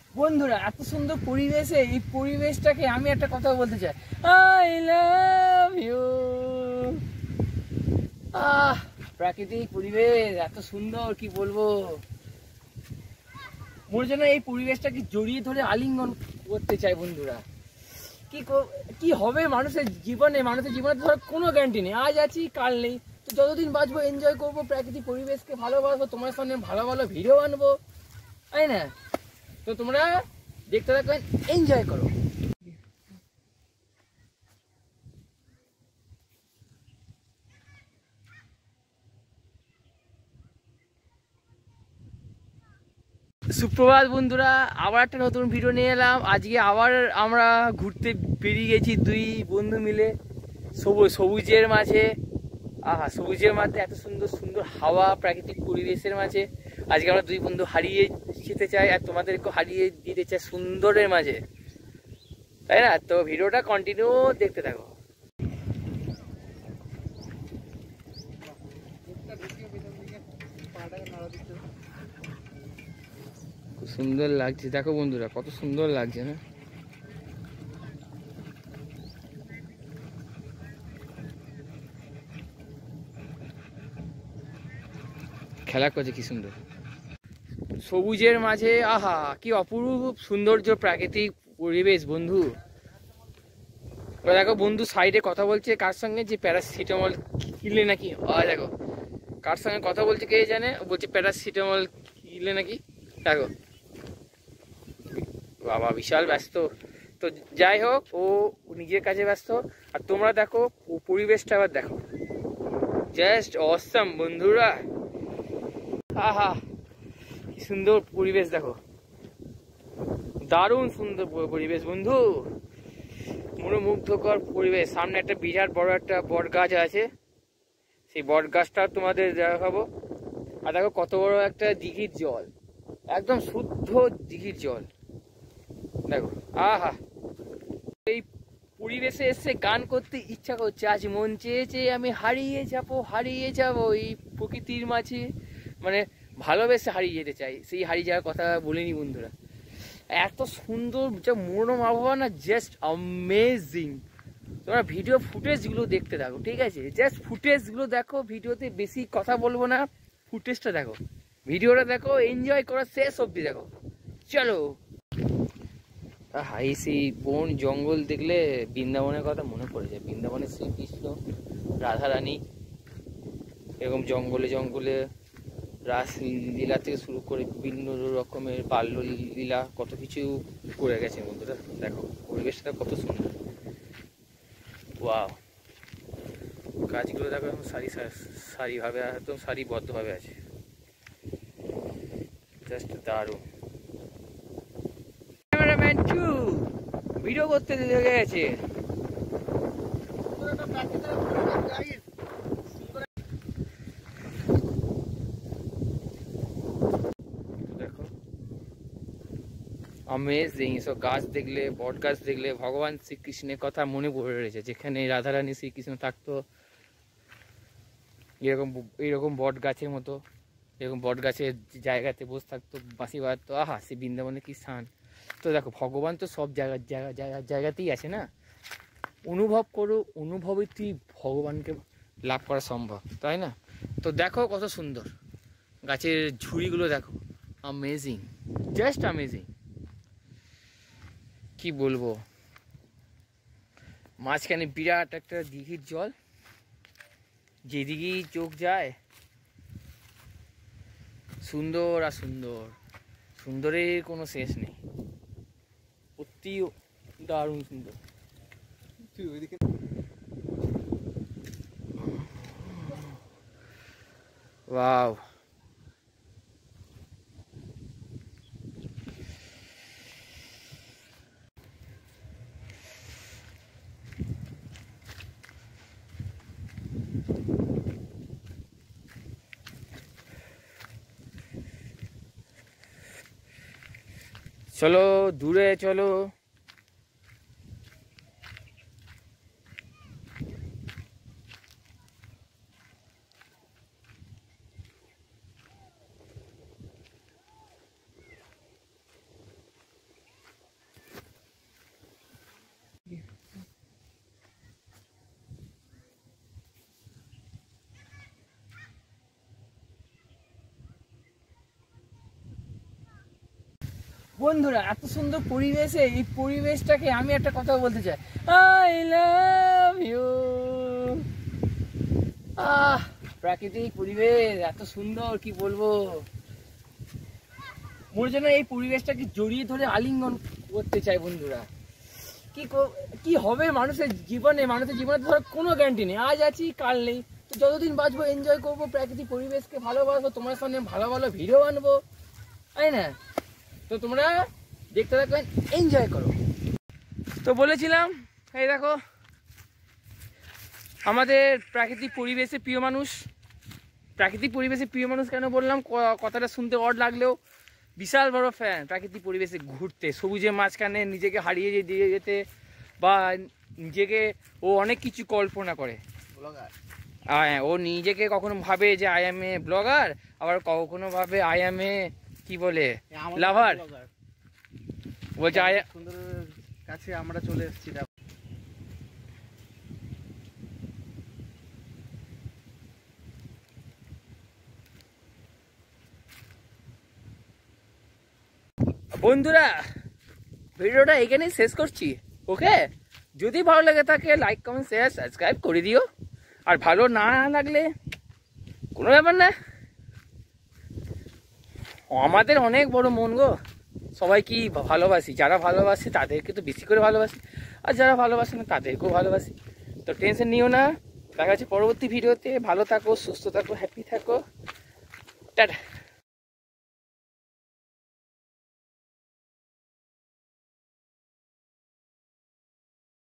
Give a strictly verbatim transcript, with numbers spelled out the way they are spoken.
বন্ধুরা এত সুন্দর পরিবেশে এই পরিবেশটাকে আমি একটা কথা বলতে চাই, আই লাভ ইউ। আহ প্রাকৃতিক পরিবেশ এত সুন্দর, কি বলবো। মোর জন্য এই পরিবেশটাকে জড়িয়ে ধরে আলিঙ্গন করতে চাই বন্ধুরা। কি কি হবে মানুষের জীবনে, মানুষের জীবনে ধর কোনো গ্যারান্টি নেই, আজ আছি কাল নেই। তো যতদিন বাঁচবো এনজয় করবো, প্রাকৃতিক পরিবেশকে ভালোবাসবো, তোমার সামনে ভালো ভালো ভিডিও আনবো, তাই না? তো তোমরা দেখতে থাকবেন, এনজয় করো। সুপ্রভাত বন্ধুরা, আবার একটা নতুন ভিডিও নিয়ে এলাম। আজকে আবার আমরা ঘুরতে বেরিয়ে গেছি দুই বন্ধু মিলে সবুজ সবুজের মাঝে। আহা, সবুজের মাঝে এত সুন্দর সুন্দর হাওয়া, প্রাকৃতিক পরিবেশের মাঝে আজকে আমরা দুই বন্ধু হারিয়ে যেতে চাই আর তোমাদেরকেও হারিয়ে দিতে চাই সুন্দরের মাঝে, তাই না? তো ভিডিওটা কন্টিনিউ দেখতে থাকো। খুব সুন্দর লাগছে, দেখো বন্ধুরা কত সুন্দর লাগছে না? খেলা করছে কি সুন্দর সবুজের মাঝে। আহা, কি অপরূপ সৌন্দর্য প্রাকৃতিক পরিবেশ বন্ধু। দেখো বন্ধু সাইডে কথা বলছে কার সঙ্গে, যে প্যারাসিটামল কিনলে নাকি। দেখো কার সঙ্গে কথা বলছে কে জানে, বলছে প্যারাসিটামল কিনলে নাকি। দেখো বাবা বিশাল ব্যস্ত। তো যাই হোক, ও নিজের কাজে ব্যস্ত। আর তোমরা দেখো পরিবেশটা আবার দেখো, জাস্ট অসাম বন্ধুরা। আহা কি সুন্দর পরিবেশ, দেখো দারুণ সুন্দর পরিবেশ বন্ধু, মনোমুগ্ধকর পরিবেশ। সামনে একটা বিরাট বড় একটা বট গাছ আছে, সেই বট গাছটা তোমাদের দেখাবো। আর দেখো কত বড় একটা দিঘির জল, একদম শুদ্ধ দিঘির জল। দেখো আহা, এই পরিবেশে এসে গান করতে ইচ্ছা করছে। আজ মন চেয়েছে আমি হারিয়ে যাব, হারিয়ে যাব এই প্রকৃতির মাঝে, মানে ভালোবেসে হারিয়ে যেতে চাই। সেই হারিয়ে যাওয়ার কথা বলিনি বন্ধুরা। এত সুন্দর যা মনোরম আবহাওয়া না, জাস্ট অ্যামেজিং। তোমরা ভিডিও ফুটেজগুলো দেখতে থাকো, ঠিক আছে? জাস্ট ফুটেজগুলো দেখো, ভিডিওতে বেশি কথা বলবো না, ফুটেজটা দেখো, ভিডিওটা দেখো, এনজয় করার শেষ অবধি দেখো। চলো। হাই, সেই বন জঙ্গল দেখলে বৃন্দাবনের কথা মনে পড়ে যায়। বৃন্দাবনের শ্রীকৃষ্ণ রাধারানী এরকম জঙ্গলে জঙ্গলে রাসলীলা থেকে শুরু করে বিভিন্ন রকমের বাল্য লীলা কত কিছু করে গেছে বন্ধুরা। দেখো পরিবেশটা কত সুন্দর। ওয়াও, গাছগুলো দেখো একদম সারি সারিভাবে, একদম সারিবদ্ধভাবে আছে, জাস্ট দারুণ। ক্যামেরাম্যান টু ভিডিও করতে লেগে গেছে। দেখো অ্যামেজিং। সব গাছ দেখলে, বট গাছ দেখলে ভগবান শ্রীকৃষ্ণের কথা মনে পড়ে রয়েছে। যেখানে রাধারানী শ্রীকৃষ্ণ থাকতো, এরকম এরকম বট গাছের মতো, এরকম বট গাছের জায়গাতে বসে থাকতো, বাঁশি বাজতো। আহা, সে বৃন্দাবনে কি স্থান। তো দেখো ভগবান তো সব জায়গা জায়গা জায়গা জায়গাতেই আছে না। অনুভব করো, অনুভবে তুই ভগবানকে লাভ করা সম্ভব, তাই না? তো দেখো কত সুন্দর গাছের ঝুড়িগুলো, দেখো অ্যামেজিং, জাস্ট অ্যামেজিং। কি বলবো, মাঝখানে বিরাট একটা দিঘির জল, যেদিকেই চোখ যায় সুন্দর আর সুন্দর, সুন্দরের কোনো শেষ নেই, অতি দারুণ সুন্দর। ওয়াও, চলো দূরে চলো। বন্ধুরা এত সুন্দর পরিবেশে, এই পরিবেশটাকে আমি একটা কথা বলতে চাই, আই লাভ ইউ। আহ প্রাকৃতিক পরিবেশ এত সুন্দর, কি বলবো। মোর জন্য এই পরিবেশটাকে জড়িয়ে ধরে আলিঙ্গন করতে চাই বন্ধুরা। কি কি হবে মানুষের জীবনে, মানুষের জীবনে তো ধরো কোনো গ্যারান্টি নেই, আজ আছি কাল নেই। তো যতদিন বাঁচবো এনজয় করবো, প্রাকৃতিক পরিবেশকে ভালোবাসবো, তোমার সামনে ভালো ভালো ভিডিও আনবো, তাই না? তো তোমরা দেখতে থাকবেন, এনজয় করো। তো বলেছিলাম, এই দেখো আমাদের প্রাকৃতিক পরিবেশে প্রিয় মানুষ। প্রাকৃতিক পরিবেশে প্রিয় মানুষ কেন বললাম, কথাটা শুনতে অড লাগলেও বিশাল বড় ফ্যান প্রাকৃতিক পরিবেশে ঘুরতে, সবুজের মাঝখানে নিজেকে হারিয়ে দিয়ে যেতে, বা নিজেকে ও অনেক কিছু কল্পনা করে। হ্যাঁ, ও নিজেকে কখনো ভাবে যে আই এম এ ব্লগার, আবার কখনো ভাবে আই এম এ কি বলে লাভার। বলছে আই সুন্দর কাছে আমরা চলে এসেছি। বন্ধুরা ভিডিওটা এখানেই শেষ করছি, ওকে? যদি ভালো লাগে থাকে লাইক কমেন্ট শেয়ার সাবস্ক্রাইব করে দিও, আর ভালো না লাগলে কোনো ব্যাপার না, আমাদের অনেক বড় মন গো, সবাই কি ভালোবাসি, যারা ভালোবাসি তাদেরকে তো বেশি করে ভালোবাসি, আর যারা ভালোবাসে না তাদেরকেও ভালোবাসি। তো টেনশন নিও না, দেখা যাচ্ছে পরবর্তী ভিডিওতে। ভালো থাকো, সুস্থ থাকো, হ্যাপি থাকো, টাটা।